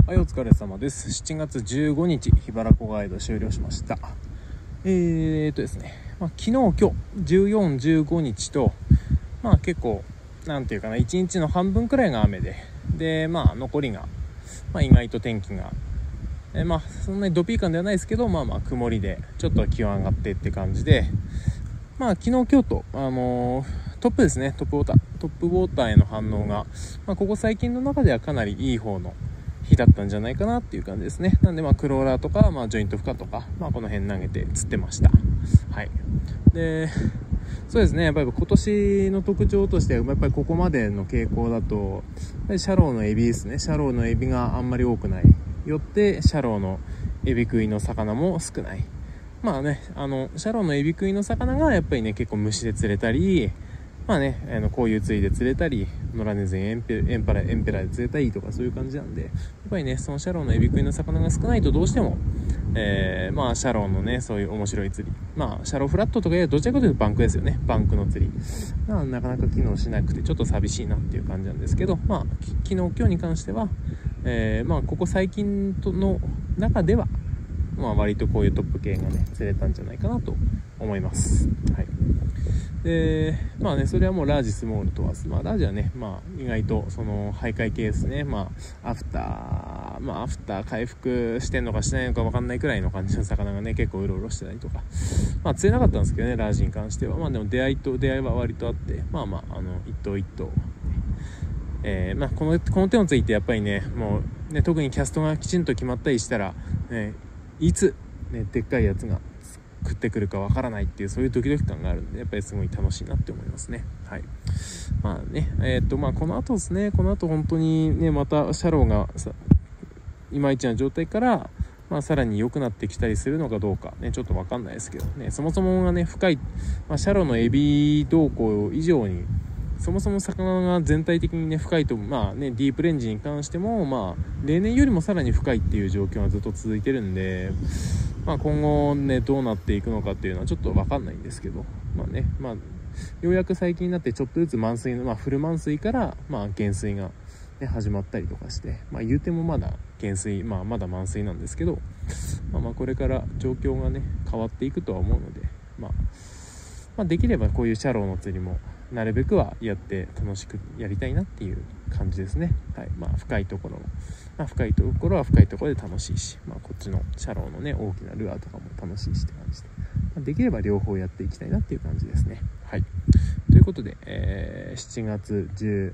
はい、お疲れ様です。7月15日、桧原湖ガイド終了しました。ですね、昨日、今日、14、15日と、結構、なんていうかな、1日の半分くらいが雨で、残りが、意外と天気が、そんなにドピー感ではないですけど、曇りで、ちょっと気温上がってって感じで、昨日、今日と、トップですね、トップウォーターへの反応が、ここ最近の中ではかなりいい方の日だったんじゃないかなっていう感じですね。なんでクローラーとか、ジョイント負荷とか、この辺投げて釣ってました。はい。で、そうですね、やっぱり今年の特徴としては、やっぱりここまでの傾向だと、シャローのエビですね。シャローのエビがあんまり多くない。よって、シャローのエビ食いの魚も少ない。シャローのエビ食いの魚がやっぱりね、結構虫で釣れたり、こういう釣りで釣れたり、野良ネズミエンペラで釣れたりとかそういう感じなんで、やっぱりね、そのシャローのエビ食いの魚が少ないとどうしても、シャローのね、そういう面白い釣り。シャローフラットとかどちらかというとバンクですよね。バンクの釣り。なかなか機能しなくてちょっと寂しいなっていう感じなんですけど、昨日、今日に関しては、ここ最近の中では、割とこういうトップ系がね、釣れたんじゃないかなと思います。はい。で、それはもうラージ、スモール問わず。ラージはね、意外と、その、徘徊系ですね。アフター回復してんのかしてないのか分かんないくらいの感じの魚がね、結構うろうろしてたりとか。釣れなかったんですけどね、ラージに関しては。でも出会いは割とあって、一頭一頭。この手についてやっぱりね、もうね、特にキャストがきちんと決まったりしたら、いつ、ね、でっかいやつが食ってくるかわからないっていう、そういうドキドキ感があるんで、やっぱりすごい楽しいなって思いますね。はい。この後ですね、この後本当にね、またシャローがいまいちな状態から、さらに良くなってきたりするのかどうかね、ちょっとわかんないですけどね、そもそもがね、深い、シャローのエビ動向以上に、そもそも魚が全体的にね、深いと、ディープレンジに関しても、例年よりもさらに深いっていう状況がずっと続いてるんで、今後ね、どうなっていくのかっていうのはちょっと分かんないんですけど、ようやく最近になってちょっとずつ満水の、フル満水から、減水が、ね、始まったりとかして、言うてもまだ減水、まだ満水なんですけど、これから状況がね、変わっていくとは思うので、できればこういうシャローの釣りも、なるべくはやって楽しくやりたいなっていう感じですね。はい。深いところも、深いところは深いところで楽しいし、こっちのシャローのね、大きなルアーとかも楽しいしって感じで、できれば両方やっていきたいなっていう感じですね。はい。ということで、7月10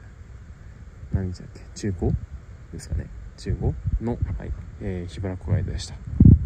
何日だっけ、中5ですかね。中5の、はい、桧原湖ガイドでした。